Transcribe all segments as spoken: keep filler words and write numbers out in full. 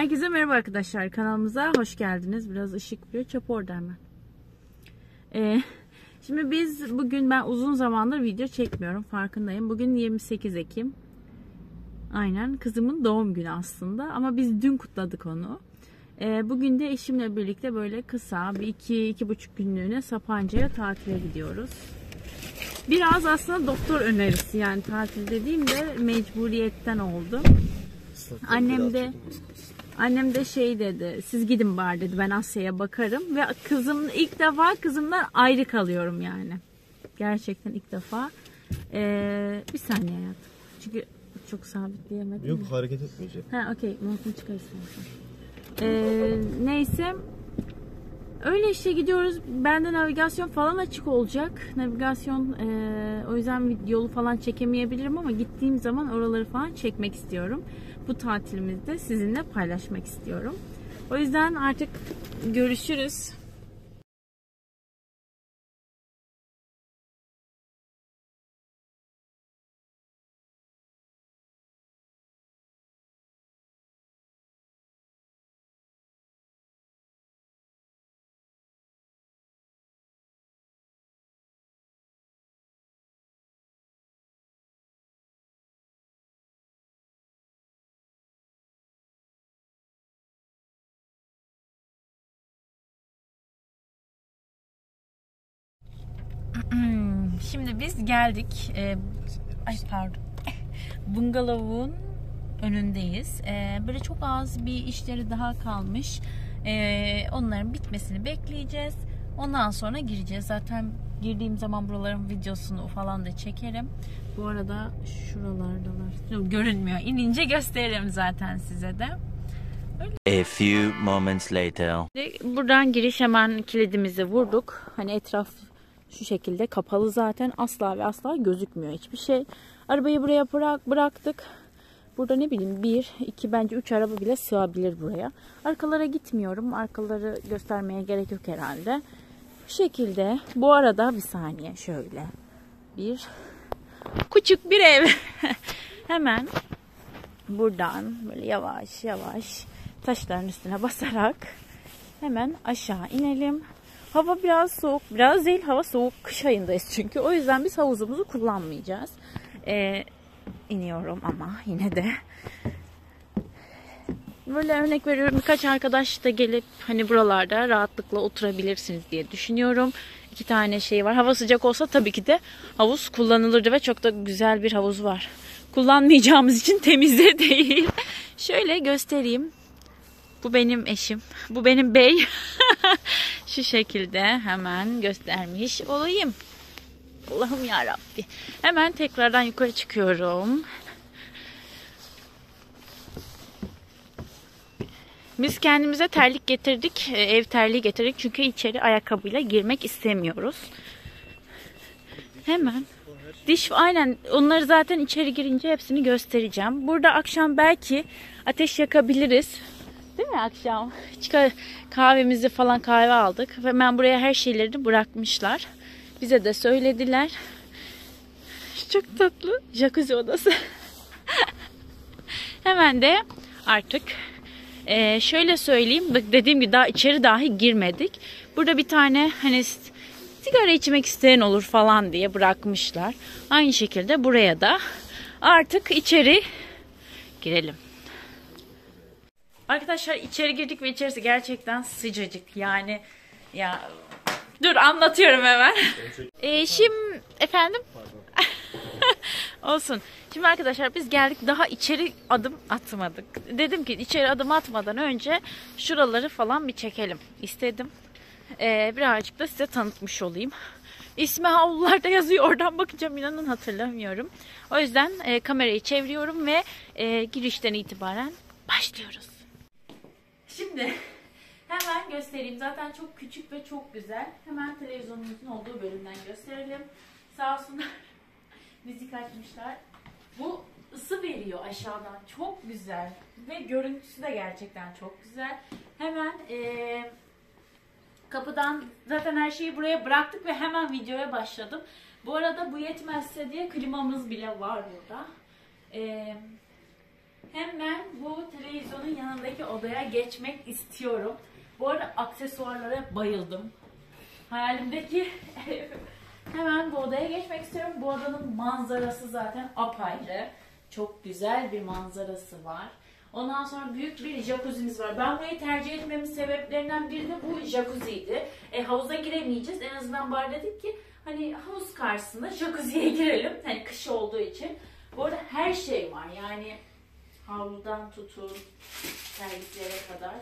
Herkese merhaba arkadaşlar, kanalımıza hoş geldiniz. Biraz ışık vuruyor, çöp orada hemen. Ee, şimdi biz bugün, ben uzun zamandır video çekmiyorum, farkındayım. Bugün yirmi sekiz Ekim. Aynen, kızımın doğum günü aslında ama biz dün kutladık onu. Ee, bugün de eşimle birlikte böyle kısa bir iki iki buçuk günlüğüne Sapanca'ya tatile gidiyoruz. Biraz aslında doktor önerisi, yani tatil dediğim de mecburiyetten oldu. Annem de Annem de şey dedi, siz gidin bari dedi, ben Asya'ya bakarım. Ve kızım, ilk defa kızımdan ayrı kalıyorum yani. Gerçekten ilk defa. Ee, bir saniye hayatım. Çünkü çok sabitleyemedim. Yok, mi? hareket etmeyecek. Ha okey, montunu çıkarsın. Ee, neyse. Öyle işte gidiyoruz. Bende navigasyon falan açık olacak. Navigasyon e, o yüzden yolu falan çekemeyebilirim ama gittiğim zaman oraları falan çekmek istiyorum. Bu tatilimizde sizinle paylaşmak istiyorum. O yüzden artık görüşürüz. Şimdi biz geldik. Ee, ay pardon. Bungalovun önündeyiz. Ee, böyle çok az bir işleri daha kalmış. Ee, onların bitmesini bekleyeceğiz. Ondan sonra gireceğiz. Zaten girdiğim zaman buraların videosunu falan da çekerim. Bu arada şuralardalar. Görünmüyor. İnince gösteririm zaten size de. A few moments later. Buradan giriş, hemen kilidimizi vurduk. Hani etraf şu şekilde kapalı zaten, asla ve asla gözükmüyor hiçbir şey. Arabayı buraya bırak, bıraktık. Burada ne bileyim bir, iki, bence üç araba bile sığabilir buraya. Arkalara gitmiyorum. Arkaları göstermeye gerek yok herhalde. Bu şekilde. Bu arada bir saniye şöyle. Bir küçük bir ev. Hemen buradan böyle yavaş yavaş taşların üstüne basarak hemen aşağı inelim. Hava biraz soğuk. Biraz değil, hava soğuk. Kış ayındayız çünkü. O yüzden biz havuzumuzu kullanmayacağız. Ee, iniyorum ama yine de. Böyle örnek veriyorum. Birkaç arkadaş da gelip hani buralarda rahatlıkla oturabilirsiniz diye düşünüyorum. İki tane şey var. Hava sıcak olsa tabii ki de havuz kullanılırdı ve çok da güzel bir havuz var. Kullanmayacağımız için temiz de değil. Şöyle göstereyim. Bu benim eşim. Bu benim bey. Şu şekilde hemen göstermiş olayım. Allah'ım yarabbi. Hemen tekrardan yukarı çıkıyorum. Biz kendimize terlik getirdik. Ev terliği getirdik. Çünkü içeri ayakkabıyla girmek istemiyoruz. Hemen. Diş, aynen, onları zaten içeri girince hepsini göstereceğim. Burada akşam belki ateş yakabiliriz. Değil mi akşam? Kahvemizi falan, kahve aldık. Hemen buraya her şeyleri bırakmışlar. Bize de söylediler. Çok tatlı. Jacuzzi odası. Hemen de artık e, şöyle söyleyeyim. Dediğim gibi daha içeri dahi girmedik. Burada bir tane hani sigara içmek isteyen olur falan diye bırakmışlar. Aynı şekilde buraya da artık içeri girelim. Arkadaşlar içeri girdik ve içerisi gerçekten sıcacık. Yani ya dur anlatıyorum hemen. Ee, şimdi efendim olsun. Şimdi arkadaşlar biz geldik, daha içeri adım atmadık. Dedim ki içeri adım atmadan önce şuraları falan bir çekelim istedim. Ee, birazcık da size tanıtmış olayım. İsmi havlularda yazıyor. Oradan bakacağım, inanın hatırlamıyorum. O yüzden e, kamerayı çeviriyorum ve e, girişten itibaren başlıyoruz. Şimdi hemen göstereyim. Zaten çok küçük ve çok güzel. Hemen televizyonumuzun olduğu bölümden gösterelim. Sağ olsunlar müzik açmışlar. Bu ısı veriyor aşağıdan. Çok güzel. Ve görüntüsü de gerçekten çok güzel. Hemen ee, kapıdan zaten her şeyi buraya bıraktık ve hemen videoya başladım. Bu arada bu yetmezse diye klimamız bile var burada. Eee Hemen bu televizyonun yanındaki odaya geçmek istiyorum. Bu arada aksesuarlara bayıldım. Hayalimdeki hemen bu odaya geçmek istiyorum. Bu odanın manzarası zaten apayrı. Çok güzel bir manzarası var. Ondan sonra büyük bir jacuzzi'miz var. Ben burayı tercih etmemin sebeplerinden biri de bu jacuzzi'ydi. E, havuza giremeyeceğiz. En azından bari dedik ki hani havuz karşısında jacuzziye girelim. Hani kış olduğu için. Bu arada her şey var. Yani havludan tutun servislere kadar.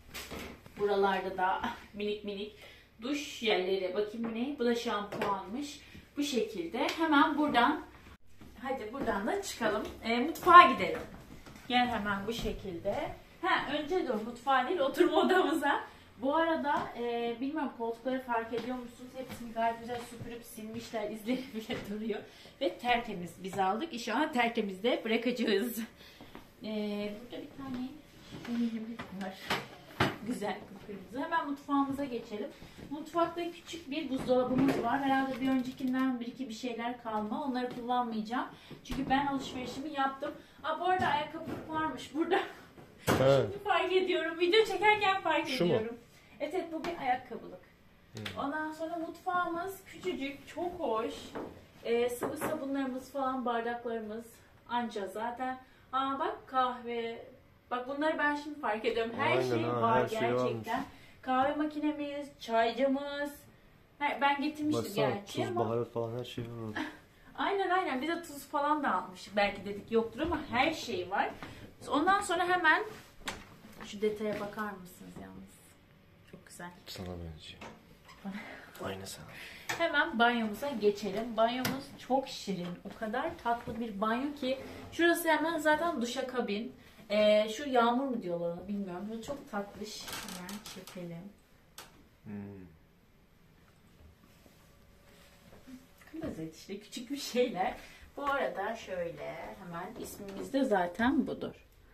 Buralarda da minik minik duş yerleri. Bakayım ne? Bu da şampuanmış. Bu şekilde. Hemen buradan hadi buradan da çıkalım. E, mutfağa gidelim. Gel hemen bu şekilde. Ha, önce dur mutfağa değil oturma odamıza. Bu arada e, bilmiyorum koltukları fark ediyor musunuz? Hepsini gayet güzel süpürüp silmişler. İzleri bile duruyor. Ve tertemiz biz aldık. İnşallah tertemiz de bırakacağız. E, burada bir tane eminim var. Güzel kıpkırmızı. Hemen mutfağımıza geçelim. Mutfakta küçük bir buzdolabımız var. Herhalde bir öncekinden bir iki bir şeyler kalma. Onları kullanmayacağım. Çünkü ben alışverişimi yaptım. Aa, bu arada ayakkabılık varmış burada. Şimdi fark ediyorum. Video çekerken fark Şu ediyorum. mu? Evet, evet bu bir ayakkabılık. Hmm. Ondan sonra mutfağımız küçücük, çok hoş. Ee, sıvı sabunlarımız falan, bardaklarımız anca zaten. Aa bak kahve. Bak bunları ben şimdi fark ediyorum. Her Aynen, şey ha, var her şey gerçekten. varmış. Kahve makinemiz, çaycımız. Ben getirmiştim Baksana, gerçi tuz, ama. baharat falan her şey var. Aynen aynen. Biz de tuz falan da almıştık. Belki dedik yoktur ama her şey var. Ondan sonra hemen şu detaya bakar mısınız yalnız? Çok güzel. Sana benziyor. Aynı sana. Hemen banyomuza geçelim. Banyomuz çok şirin. O kadar tatlı bir banyo ki. Şurası hemen zaten duşakabin. Ee, şu yağmur mu diyorlar ona bilmiyorum. Böyle çok tatlış. Hemen çekelim. Hmm. Kızet işte küçük bir şeyler. Bu arada şöyle hemen ismimiz de zaten budur.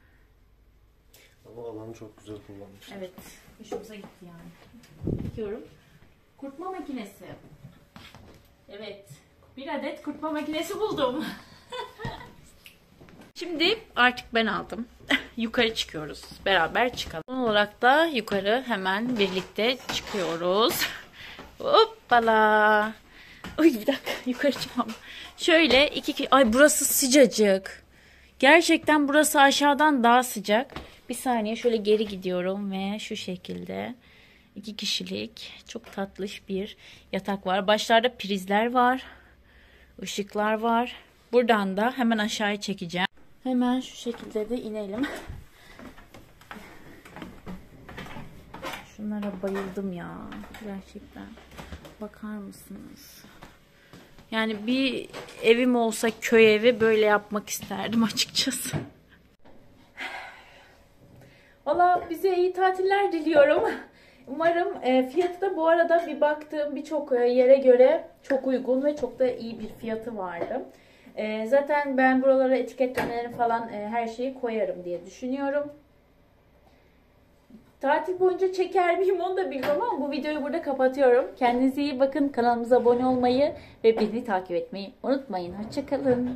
Ama alanı çok güzel kullanmışlar. Evet. Hoşumuza gitti yani. Bakıyorum. Kurutma makinesi. Evet. Bir adet kurutma makinesi buldum. Şimdi artık ben aldım. Yukarı çıkıyoruz. Beraber çıkalım. Son olarak da yukarı hemen birlikte çıkıyoruz. Hoppala. Uy bir dakika yukarı çıkmam. Şöyle iki ay burası sıcacık. Gerçekten burası aşağıdan daha sıcak. Bir saniye şöyle geri gidiyorum ve şu şekilde iki kişilik çok tatlış bir yatak var. Başlarda prizler var. Işıklar var. Buradan da hemen aşağıya çekeceğim. Hemen şu şekilde de inelim. Şunlara bayıldım ya. Gerçekten. Bakar mısınız? Yani bir evim olsa köy evi böyle yapmak isterdim açıkçası. Valla bize iyi tatiller diliyorum. Umarım e, fiyatı da bu arada bir baktığım birçok yere göre çok uygun ve çok da iyi bir fiyatı vardı. E, zaten ben buralara etiketlemelerini falan e, her şeyi koyarım diye düşünüyorum. Tatil boyunca çeker miyim onu da bilmiyorum ama bu videoyu burada kapatıyorum. Kendinize iyi bakın. Kanalımıza abone olmayı ve beni takip etmeyi unutmayın. Hoşçakalın.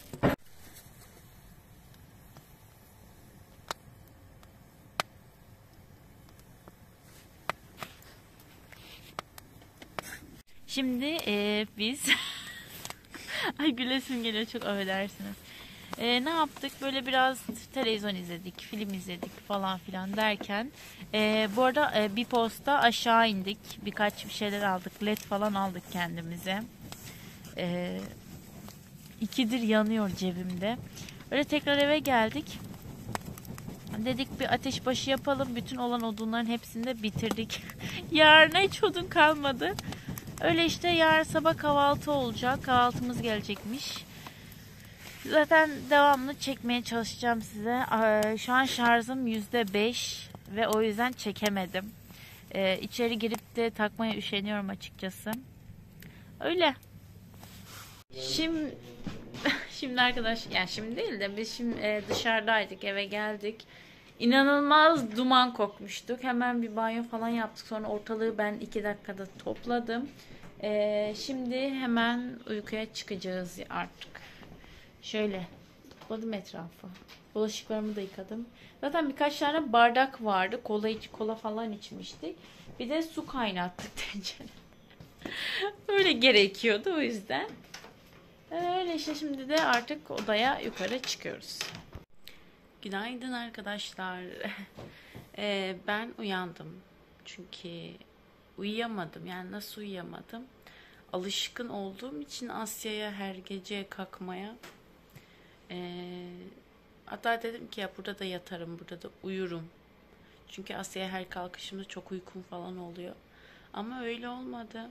Şimdi e, biz ay gülesim geliyor çok affedersiniz. E, ne yaptık? Böyle biraz televizyon izledik, film izledik falan filan derken e, bu arada e, bir posta aşağı indik. Birkaç bir şeyler aldık. Led falan aldık kendimize. E, ikidir yanıyor cebimde. Öyle tekrar eve geldik. Dedik bir ateşbaşı yapalım. Bütün olan odunların hepsini de bitirdik. Yarına hiç odun kalmadı. Öyle işte yarın sabah kahvaltı olacak. Kahvaltımız gelecekmiş. Zaten devamlı çekmeye çalışacağım size. Şu an şarjım yüzde beş ve o yüzden çekemedim. Ee, içeri girip de takmaya üşeniyorum açıkçası. Öyle. Şimdi şimdi arkadaş yani şimdi değil de biz şimdi dışarıdaydık, eve geldik. İnanılmaz duman kokmuştuk. Hemen bir banyo falan yaptık. Sonra ortalığı ben iki dakikada topladım. Ee, şimdi hemen uykuya çıkacağız artık. Şöyle topladım etrafı. Bulaşıklarımı da yıkadım. Zaten birkaç tane bardak vardı. Kola, iç, kola falan içmiştik. Bir de su kaynattık tencerede. Öyle gerekiyordu o yüzden. Öyle işte, şimdi de artık odaya yukarı çıkıyoruz. Günaydın arkadaşlar. ee, ben uyandım. Çünkü uyuyamadım. Yani nasıl uyuyamadım? Alışkın olduğum için Asya'ya her gece kalkmaya. Ee, hatta dedim ki ya burada da yatarım, burada da uyurum. Çünkü Asya'ya her kalkışımda çok uykum falan oluyor. Ama öyle olmadı.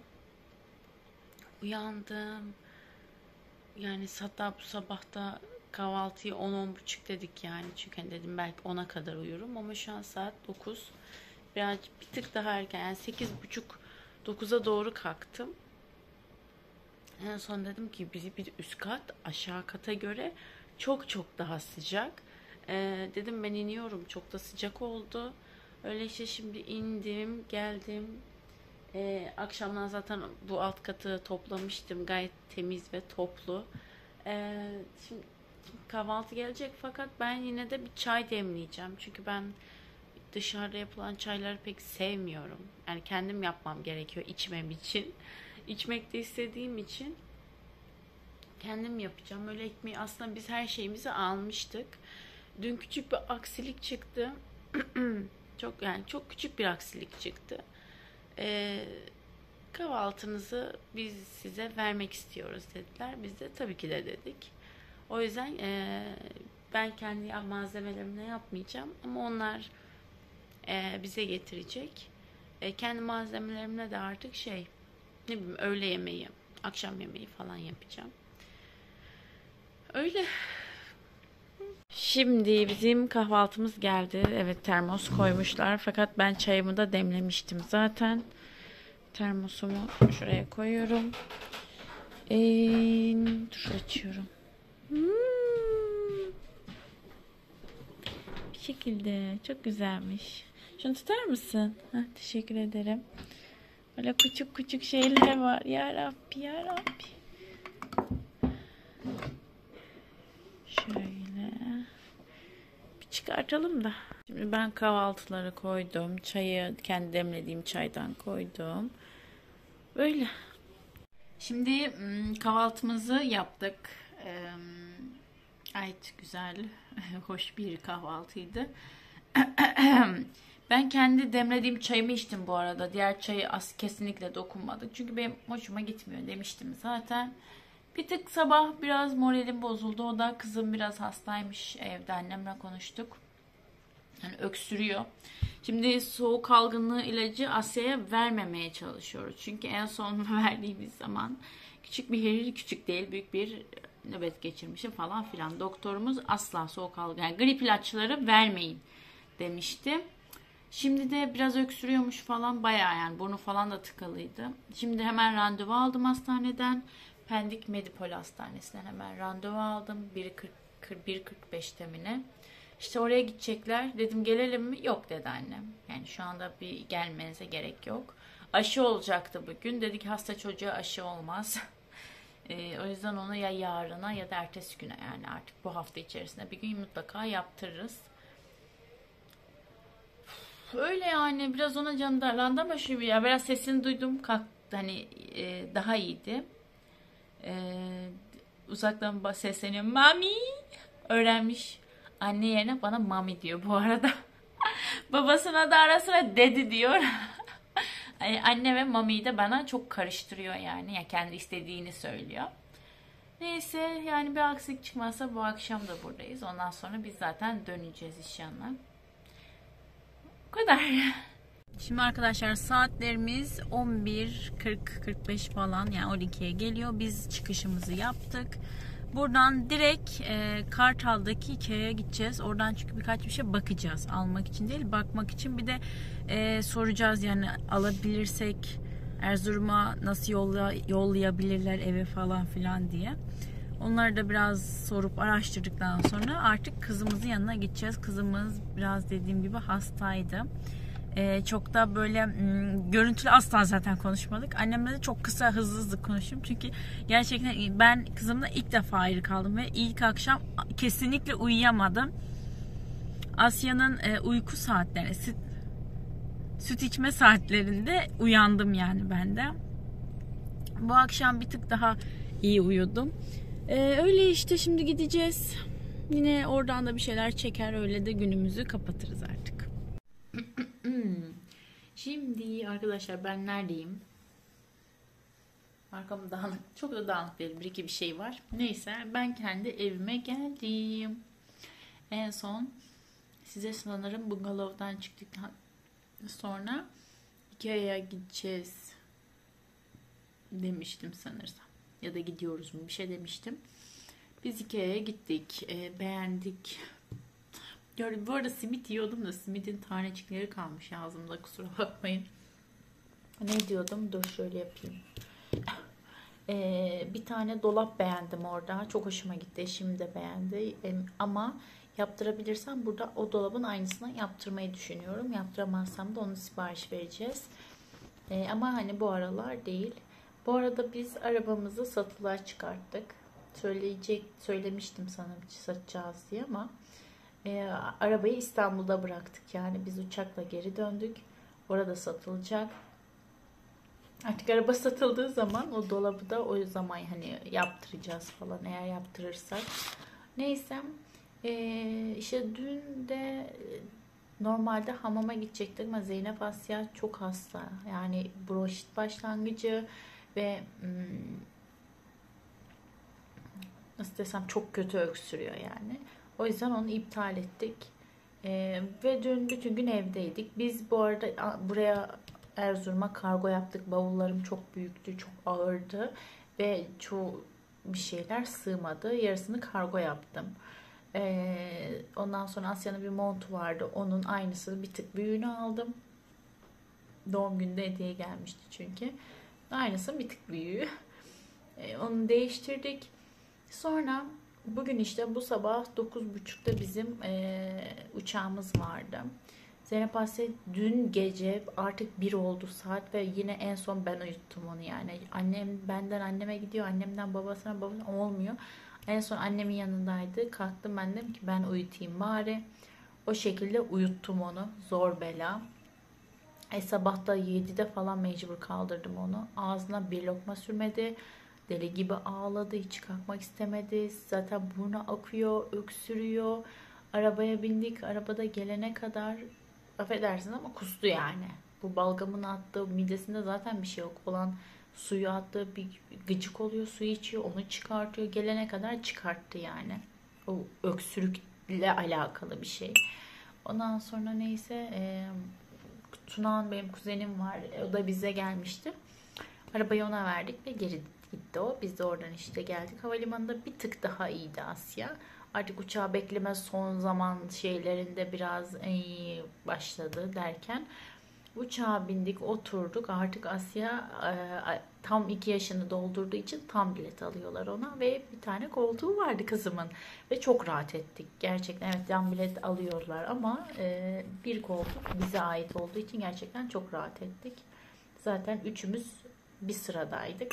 Uyandım. Yani hatta bu sabahta kahvaltıyı on on buçuk dedik yani. Çünkü hani dedim belki ona kadar uyurum. Ama şu an saat dokuz. Biraz bir tık daha erken. Yani sekiz buçuk dokuza doğru kalktım. En son dedim ki bizi bir üst kat aşağı kata göre çok çok daha sıcak. Ee, dedim ben iniyorum. Çok da sıcak oldu. Öyle işte şimdi indim, geldim. Ee, akşamdan zaten bu alt katı toplamıştım. Gayet temiz ve toplu. Ee, şimdi, şimdi kahvaltı gelecek fakat ben yine de bir çay demleyeceğim. Çünkü ben dışarıda yapılan çayları pek sevmiyorum. Yani kendim yapmam gerekiyor içmem için. İçmek de istediğim için kendim yapacağım. Öyle ekmeği aslında biz her şeyimizi almıştık. Dün küçük bir aksilik çıktı. çok yani çok küçük bir aksilik çıktı. Ee, kahvaltınızı biz size vermek istiyoruz dediler. Biz de tabii ki de dedik. O yüzden e, ben kendi malzemelerimle yapmayacağım ama onlar e, bize getirecek. E, kendi malzemelerimle de artık şey, ne bileyim, öğle yemeği, akşam yemeği falan yapacağım. Öyle. Şimdi bizim kahvaltımız geldi. Evet, termos koymuşlar. Fakat ben çayımı da demlemiştim zaten. Termosumu şuraya koyuyorum. Ee, dur açıyorum. Hmm. Bir şekilde. Çok güzelmiş. Şunu tutar mısın? Heh, teşekkür ederim. Böyle küçük küçük şeyler var. Ya Rabbi, ya Rabbi. Şöyle. Bir çıkartalım da. Şimdi ben kahvaltıları koydum. Çayı kendi demlediğim çaydan koydum. Böyle. Şimdi kahvaltımızı yaptık. Gayet güzel, hoş bir kahvaltıydı. Ben kendi demlediğim çayımı içtim bu arada. Diğer çayı az kesinlikle dokunmadık. Çünkü benim hoşuma gitmiyor demiştim zaten. Bir tık sabah biraz moralim bozuldu. O da kızım biraz hastaymış, evde annemle konuştuk. Yani öksürüyor. Şimdi soğuk algınlığı ilacı Asya'ya vermemeye çalışıyoruz. Çünkü en son verdiğimiz zaman küçük bir heril, küçük değil büyük bir nöbet geçirmişim falan filan. Doktorumuz asla soğuk algın, yani grip ilaçları vermeyin demişti. Şimdi de biraz öksürüyormuş falan, bayağı yani burnu falan da tıkalıydı. Şimdi hemen randevu aldım hastaneden. Pendik Medipol Hastanesi'nden hemen randevu aldım. bir kırk beşte mi ne? İşte oraya gidecekler. Dedim gelelim mi? Yok dedi annem. Yani şu anda bir gelmenize gerek yok. Aşı olacaktı bugün. Dedik hasta çocuğa aşı olmaz. e, o yüzden onu ya yarına ya da ertesi güne, yani artık bu hafta içerisinde bir gün mutlaka yaptırırız. Öyle yani, biraz ona canı darlandı ama şu ya biraz sesini duydum, kalktı, hani e, daha iyiydi. E, uzaktan sesleniyor. Mami! Öğrenmiş. Anne yerine bana mami diyor bu arada. Babasına da ara sıra dedi diyor. Yani anne ve mamiyi de bana çok karıştırıyor yani. Ya kendi istediğini söylüyor. Neyse yani bir aksilik çıkmazsa bu akşam da buradayız. Ondan sonra biz zaten döneceğiz inşallah. Bu kadar. Şimdi arkadaşlar saatlerimiz on bir kırk kırk beş falan, yani on ikiye geliyor. Biz çıkışımızı yaptık. Buradan direkt e, Kartal'daki Ikea'ya gideceğiz. Oradan çünkü birkaç bir şey bakacağız. Almak için değil, bakmak için. Bir de e, soracağız yani, alabilirsek Erzurum'a nasıl yolla, yollayabilirler eve falan filan diye. Onları da biraz sorup araştırdıktan sonra artık kızımızın yanına gideceğiz. Kızımız biraz dediğim gibi hastaydı. Ee, çok da böyle m, görüntülü asla zaten konuşmadık. Annemle de çok kısa hızlı hızlı konuştum. Çünkü gerçekten ben kızımla ilk defa ayrı kaldım ve ilk akşam kesinlikle uyuyamadım. Asya'nın e, uyku saatlerine, süt, süt içme saatlerinde uyandım yani ben de. Bu akşam bir tık daha iyi uyudum. Ee, öyle işte, şimdi gideceğiz. Yine oradan da bir şeyler çeker, öyle de günümüzü kapatırız artık. Şimdi arkadaşlar ben neredeyim? Arkamda dağınık, çok da dağınık değil, bir iki bir şey var. Neyse, ben kendi evime geldim. En son size sanırım bungalovdan çıktıktan sonra Ikea'ya gideceğiz demiştim sanırsam. Ya da gidiyoruz mu bir şey demiştim. Biz Ikea'ya gittik. E, beğendik. Bu arada simit yiyordum da simitin tanecikleri kalmış ağzımda, kusura bakmayın. Ne diyordum? Dur şöyle yapayım. Ee, bir tane dolap beğendim orada. Çok hoşuma gitti. Eşim de beğendi. Ee, ama yaptırabilirsem burada o dolabın aynısını yaptırmayı düşünüyorum. Yaptıramazsam da onu sipariş vereceğiz. Ee, ama hani bu aralar değil. Bu arada biz arabamızı satılığa çıkarttık. Söyleyecek, söylemiştim sanırım satacağız diye ama e, arabayı İstanbul'da bıraktık. Yani biz uçakla geri döndük. Orada satılacak. Artık araba satıldığı zaman o dolabı da o zaman hani yaptıracağız falan, eğer yaptırırsak. Neyse e, işte dün de normalde hamama gidecektik ama Zeynep Asya çok hasta. Yani bronşit başlangıcı ve hmm, nasıl desem çok kötü öksürüyor yani. O yüzden onu iptal ettik. Ee, ve dün bütün gün evdeydik. Biz bu arada buraya Erzurum'a kargo yaptık. Bavullarım çok büyüktü, çok ağırdı ve çoğu bir şeyler sığmadı. Yarısını kargo yaptım. Ee, ondan sonra Asya'nın bir montu vardı. Onun aynısı, bir tık büyüğünü aldım. Doğum günde hediye gelmişti çünkü. Aynısı bir tık büyüğü. Ee, onu değiştirdik. Sonra bugün işte bu sabah dokuz buçukta bizim e, uçağımız vardı. Zeynep Asya dün gece artık bir oldu saat ve yine en son ben uyuttum onu yani. Annem benden anneme gidiyor, annemden babasına, babasına olmuyor. En son annemin yanındaydı. Kalktım, ben dedim ki ben uyutayım bari. O şekilde uyuttum onu. Zor bela. E, sabah da yedide falan mecbur kaldırdım onu. Ağzına bir lokma sürmedi. Deli gibi ağladı. Hiç kalkmak istemedi. Zaten burnu akıyor. Öksürüyor. Arabaya bindik. Arabada gelene kadar affedersin ama kustu yani. Bu balgamını attığı, midesinde zaten bir şey yok olan suyu attığı bir gıcık oluyor. Suyu içiyor. Onu çıkartıyor. Gelene kadar çıkarttı yani. O öksürükle alakalı bir şey. Ondan sonra neyse e, Tunağan benim kuzenim var. O da bize gelmişti. Arabayı ona verdik ve geri gitti o. Biz de oradan işte geldik. Havalimanında bir tık daha iyiydi Asya. Artık uçağı bekleme son zaman şeylerinde biraz iyi başladı derken uçağa bindik, oturduk. Artık Asya e, tam iki yaşını doldurduğu için tam bilet alıyorlar ona ve bir tane koltuğu vardı kızımın ve çok rahat ettik. Gerçekten evet, tam bilet alıyorlar ama e, bir koltuk bize ait olduğu için gerçekten çok rahat ettik. Zaten üçümüz bir sıradaydık.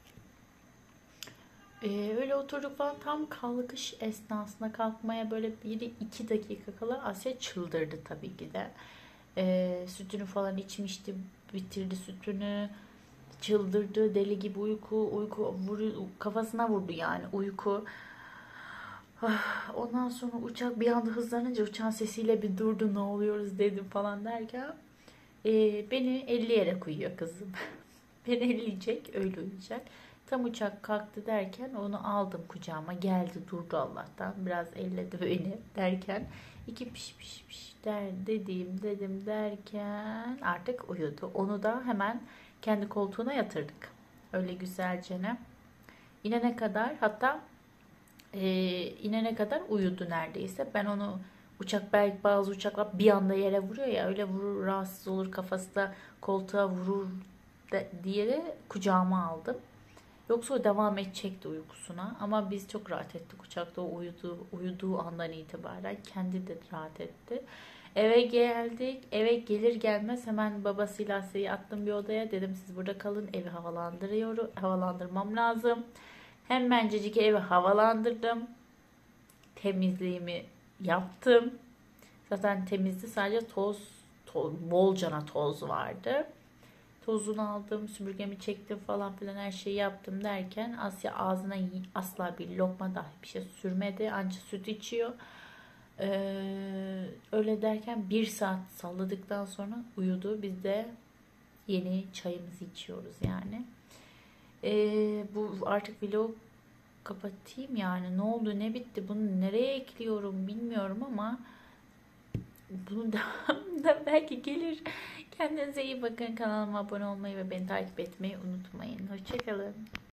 Ee, öyle oturduk falan, tam kalkış esnasında kalkmaya böyle bir iki dakika kala Asya çıldırdı tabii ki de. Ee, sütünü falan içmişti, bitirdi sütünü, çıldırdı, deli gibi uyku, uyku vuru, kafasına vurdu yani uyku. Ondan sonra uçak bir anda hızlanınca uçağın sesiyle bir durdu, ne oluyoruz dedim falan derken e, beni elleyerek uyuyor kızım. Beni elleyecek, öyle uyuyacak. Tam uçak kalktı derken onu aldım kucağıma, geldi durdu Allah'tan, biraz elledi beni derken iki piş piş piş der dediğim dedim derken artık uyudu. Onu da hemen kendi koltuğuna yatırdık. Öyle güzelce ne. İnene kadar, hatta e, inene kadar uyudu neredeyse. Ben onu, uçak belki bazı uçaklar bir anda yere vuruyor ya, öyle vurur, rahatsız olur, kafası da koltuğa vurur diye de kucağıma aldım. Yoksa o devam edecekti uykusuna. Ama biz çok rahat ettik uçakta. O uyuduğu, uyuduğu andan itibaren kendi de rahat etti. Eve geldik. Eve gelir gelmez hemen babasıyla Asya'yı attım bir odaya. Dedim siz burada kalın. Evi havalandırıyorum. Havalandırmam lazım. Hemencecik evi havalandırdım. Temizliğimi yaptım. Zaten temizdi. Sadece toz, toz bolcana toz vardı. Tozunu aldım. Süpürgemi çektim falan filan her şeyi yaptım derken Asya ağzına asla bir lokma dahi bir şey sürmedi. Anca süt içiyor. Ee, öyle derken bir saat salladıktan sonra uyudu. Biz de yeni çayımızı içiyoruz yani. Ee, bu artık vlog kapatayım yani. Ne oldu ne bitti bunu nereye ekliyorum bilmiyorum ama bunun devamında belki gelir. Kendinize iyi bakın. Kanalıma abone olmayı ve beni takip etmeyi unutmayın. Hoşçakalın.